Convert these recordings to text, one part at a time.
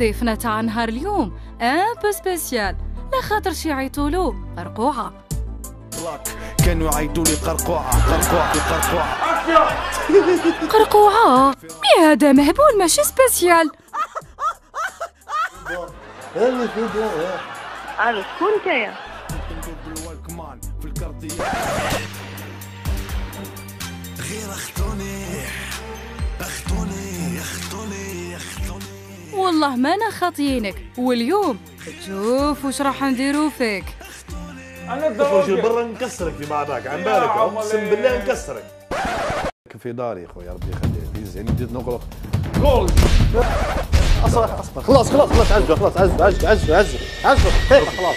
ضيفنا تاع نهار اليوم ان بو سبيسيال، لا خاطر شي يعيطولو قرقوعة. كانوا يعيطوا لي قرقوعة قرقوعة قرقوعة. قرقوعة؟ مي هذا مهبول ماشي سبيسيال. الو شكون نتايا؟ غير اخطوني والله ما انا خاطيينك، واليوم تشوف واش راح نديرو فيك. انا تخرج برا نكسرك في بعضك عن بالك، اقسم بالله نكسرك. في داري خويا ربي يخليك بيز، يعني بديت نغلق جول. اصبر خلاص عزوا خلاص عزوا هيك خلاص.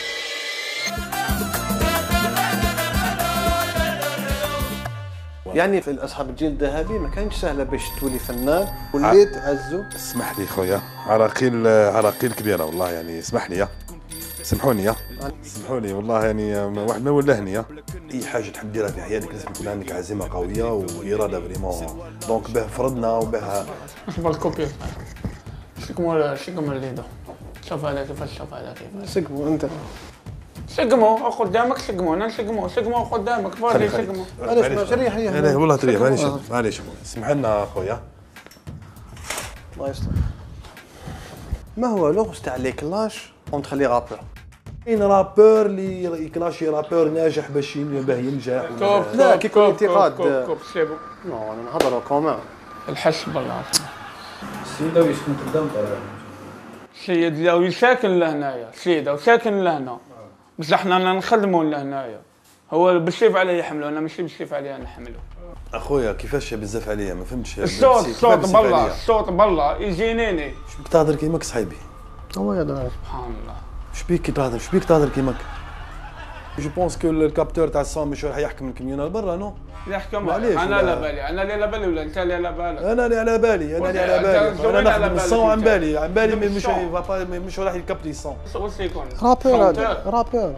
يعني في اصحاب الجيل الذهبي ما كانش سهله باش تولي فنان، وليت عزو. اسمح لي خويا، عراقيل كبيره والله، يعني اسمح لي سامحوني والله، يعني واحد ما ولهني. اي حاجه تحب ديرها في حياتك لازم يكون عندك عزيمه قويه واراده فريمون، دونك به فرضنا وبها. شوف الكوبي شكموا الليدو، شوف هذا كيفاش، شوف هذا كيفاش. سقموا انت، سقموا قدامك، سقموا انا سقموا قدامك، فادي سقموا. معليش ريح لا والله تريح، معليش اسمح لنا خويا. الله يستر. ما هو لغز تاع لي كلاش اونتر لي رابور؟ كاين رابور اللي يكلاشي رابور ناجح باش ينجح. لا كي يكون انتقاد. كوب سيبو. نو انا نهضروا كومان. الحسب الله. السيدة ويسكن قدام طريق. السيد اللي ساكن لهنايا، السيدة وساكن لهنا، بصح حنا نخدموا لهنايا. هو بالسيف عليه يحملو، انا ماشي بالسيف عليه نحملو. اخويا كيفاش بزاف عليا ما فهمتش. الصوت بالله يجينيني. شبيك تهضر كيماك صاحبي؟ هو يا دار سبحان الله. شبيك تهضر كيماك؟ جو بونس كو الكابتور تاع الصون مش راح يحكم الكميونال برا نو؟ يحكم انا لا بالي، انا اللي على بالي ولا انت اللي على بالك؟ انا اللي على بالي، انا نخدم الصون عن بالي مش راح يكبلي الصون. واش يكون؟ رابور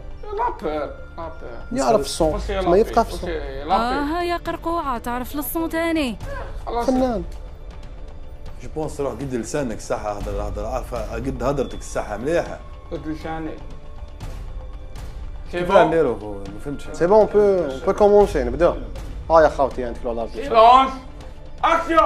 يعرف الصون ما يبقى في الصون. يا قرقوعة تعرف الصون تاني. فنان. جو بونس روح قد لسانك الصحة، هضر عارفة قد هضرتك الصحة مليحة. قد لساني. كيف نديرو ما فهمتش. سي بون بو كومونسي نبداو. يا خاوتي عندك لو لابي. لونش اكسيون.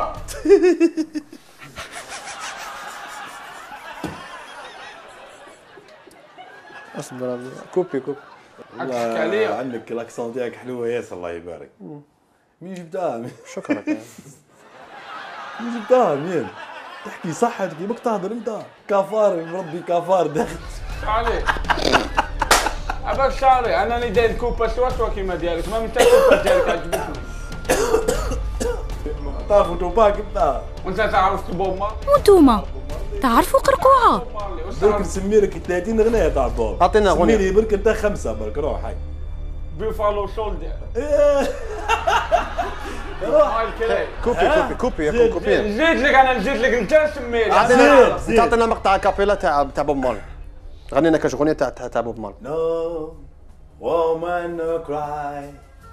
اصبر كوبي عندك الاكسون ديالك حلوة ياسر الله يبارك. مين جبتها؟ شكرا. مين جبتها مين؟ تحكي صح تحكي ماك تهضر انت كفار مربي كفار داخل. عليك عباك شعري انا اللي داير كوبا سوا كيما ديالك، ما انت كوبا ديالك عجبتني. تعرفوا توباك انت وانت تعرف بوب مارلي؟ وانتوما تعرفوا قرقوعة؟ برك نسمي لك 30 اغنيه تاع بوب. اعطينا اغنيه. سمي لي برك انت 5 برك روح هاي. بيفالو شولدر. كوبي نزيد لك انت سمي لي. تعطينا مقطع كابيلا تاع بوب مارلي. غني لنا كاش اغنيه تاع بوب مارلي. نو woman no cry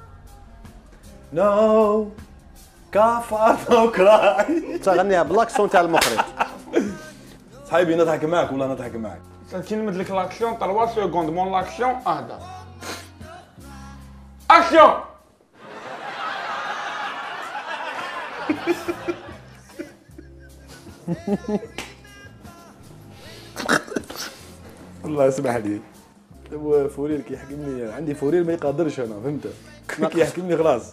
no كافر no cry. غنيها بالاكسون تاع المخرج. صاحبي نضحك معك ولا نضحك معك؟ كنمد لك لاكسيون 3 سكوند مون لاكسيون اهدى. اكسيون. والله اسمح لي، هو فورير كي يحكمني عندي فورير ما يقدرش انا فهمت؟ كي يحكمني خلاص.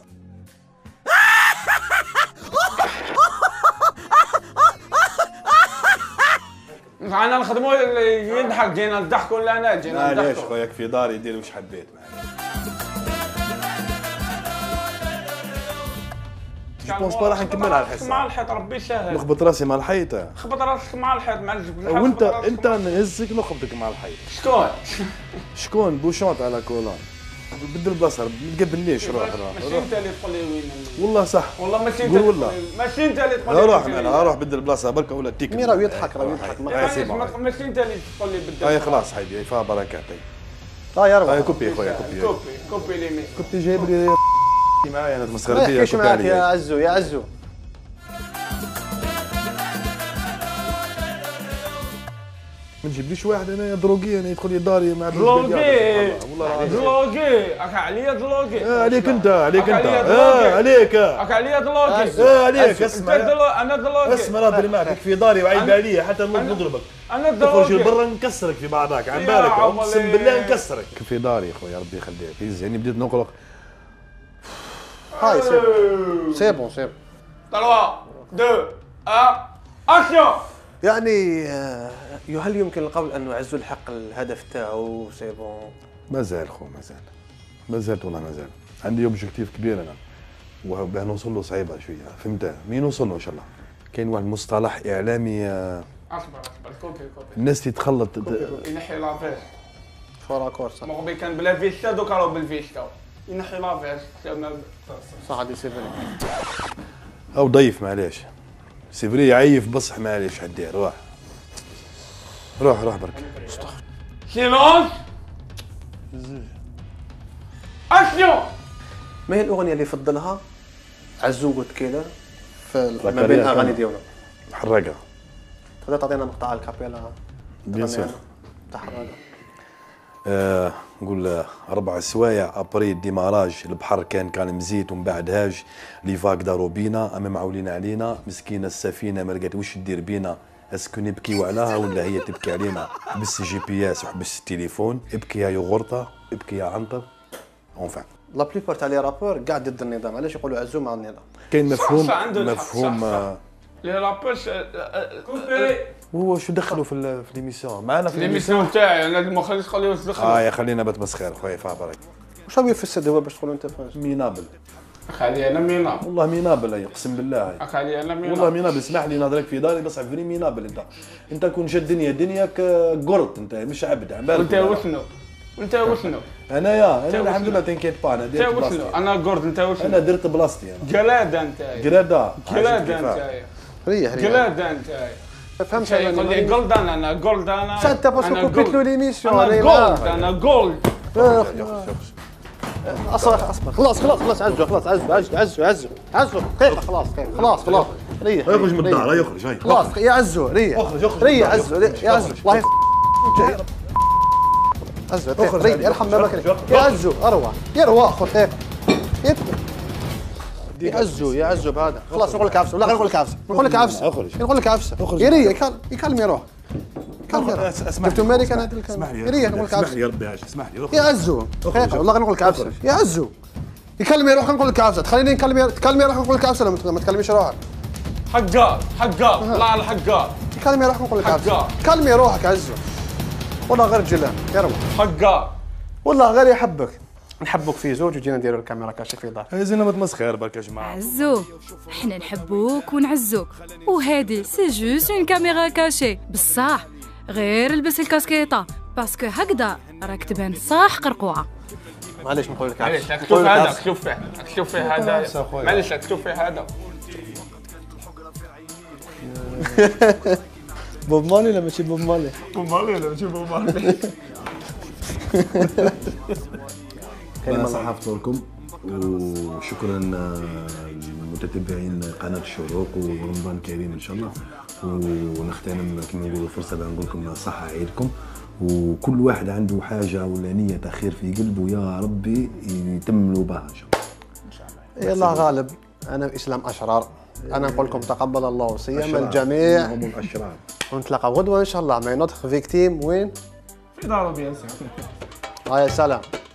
انا نخدمو يضحك، جينا نضحكوا ولا انا جينا نضحكوا. معليش خوياك في داري دير واش حبيت. جو بونس با راح نكمل على الحصه. مع الحيط ربي يسهل. نخبط راسي مع الحيطه. خبط راسك مع الحيط مع الجبل. وانت نهزك نخبطك مع الحيط. شكون بوشونت على كولون. بدل البلاصه ما تقبلنيش روح ماشي انت اللي تقول لي وين. والله صح. والله ماشي انت. ماشي انت اللي تقول لي. روح انا روح بدل البلاصه بركه ولا تيك. مي راه يضحك ماشي انت اللي تقول لي بدل. اي خلاص حبيبي فيها بركاتك. يا رب. كوبي خويا كوبي ليمي. كنت جايب لي معايا انا تمسخر بيا. ايش معك يا عزو ما تجيبليش واحد انا دروغي انا يدخل لي داري مع دلوقي والله العظيم دلوقي اك عليا دلوقي عليك انت عليك انت عليك عليك اك عليا دلوقي عليك اسمع انا دلوقي اسمع ربي معك في داري وعيب عليا حتى نضربك انا تخرج دلوقي لبرا نكسرك في بعضك عن يا بالك عمري. اقسم بالله نكسرك في داري يا خويا ربي يخليك يعني بديت نقلق هاي سي بون 3 2 1 اكشن. يعني هل يمكن القول انه عزو الحق الهدف تاعو سي بون؟ مازال خو مازال والله مازال عندي اوبجيكتيف كبير انا وباه نوصل له صعيبه شويه فهمت مين نوصل له ان شاء الله كاين واحد المصطلح اعلامي اصبر كوبي الناس تتخلط ينحي لافيس فورا كورسا مغبي كان بلا فيستا دوكا راهو بالفيستا ينحي لافيس صح هادي سي فري. او ضيف معليش سيفري يعيف بصح معليش حدير روح برك سيلونس اكشن. ما هي الاغنيه اللي يفضلها عزو وتكيلر في ما بين الاغاني ديالنا؟ حرقه تقدر تعطينا مقطع الكابيلا بيان سور تاع حرقه؟ نقول 4 سوايع ابري ديماراج البحر كان مزيت ومن بعد هاج لي فاك داروا بينا اما معولين علينا مسكينه السفينه ما لقات واش دير بينا اسكو نبكيو عليها ولا هي تبكي علينا حبس جي بي اس وحبس التليفون ابكي يا يوغورطه ابكي يا عنطر اونفان لا بليبار تاع لي رابور قاع ضد النظام علاش يقولوا عزو مع النظام؟ كاين مفهوم صح، عنده الحق، مفهوم صح. لي رابوش كوبي هو شو دخلوا في ليميسيون معنا في ليميسيون تاعي انا ما خليش خليه يدخل يا خلينا بتمسخير خويا فابرك واش راهو يفسد هو باش تقولوا انت فاش؟ مينابل خلي انا مينا والله مينابل هي اقسم بالله خلي انا مينا والله مينابل اسمح لي نهضرك في داري بس عفري مينابل انت كون جا الدنيا دنياك قرط انت مش عبد عم بالك وانت وشنو انا الحمد لله تنكيت با انا انت درت وشنو بلاصتي انا جورد انت انا وشنو درت بلاصتي انا قلاده انت قلاده قلاده انت ريح قلاده انت ما فهمتش شيء يقول لي جولدان انا جولدان انت باسكو كوبيت له ليميسيون انا جولد انا جولد اصبر خلاص عزو دقيقه خلاص ريح يخرج من الدار يخرج هاي خلاص يا عزو ريح ريح عزو يا عزو الله عزو ريح ارحم بابك يا عزو اروح خذ هيك يا عزو بهذا خلاص نقول لك عفسه ولا نقول لك عفسه يا ريح يكلم يروح شفتوا مالك انا هذا الكلام اسمح لي نقول لك اسمح لي يا ربي اسمح لي يا عزو والله نقول لك عفسه يا عزو يكلم يروح نقول لك عفسه تخليني تكلم يروح نقول لك عفسه لما ما تكلميش روحك حقار طلع الحقار كلمي روحك نقول لك عفسه كلمي روحك عزو والله غير جلان يروح حقار والله غير يحبك نحبك في زوج وجينا نديروا الكاميرا كاشف في دار زين ما تمسخير برك يا جماعه عزو احنا نحبوك ونعزوك وهادي سي جوست اون كاميرا كاشي بصح غير البس الكاسكيطه باسكو هكذا راك تبان صح قرقوعه. معليش نقول لك معليش اكتب هذا اكتب فيه هذا معليش اكتب فيه هذا بوب مالي ولا ماشي بوب مالي؟ انا صح افطركم وشكرا للمتتبعين قناه الشروق ورمضان كريم ان شاء الله ونختتم كما نقولوا فرصه بان نقول لكم صحه عيدكم وكل واحد عنده حاجه ولا نيه خير في قلبه يا ربي يتم له بها ان شاء الله. يلا غالب انا اسلام اشرار انا نقول لكم تقبل الله صيام الجميع هم الاشرار ونتلاقى غدوه ان شاء الله مع نوتخ فيكتيم وين؟ في دار بيان سور. هاي سلام.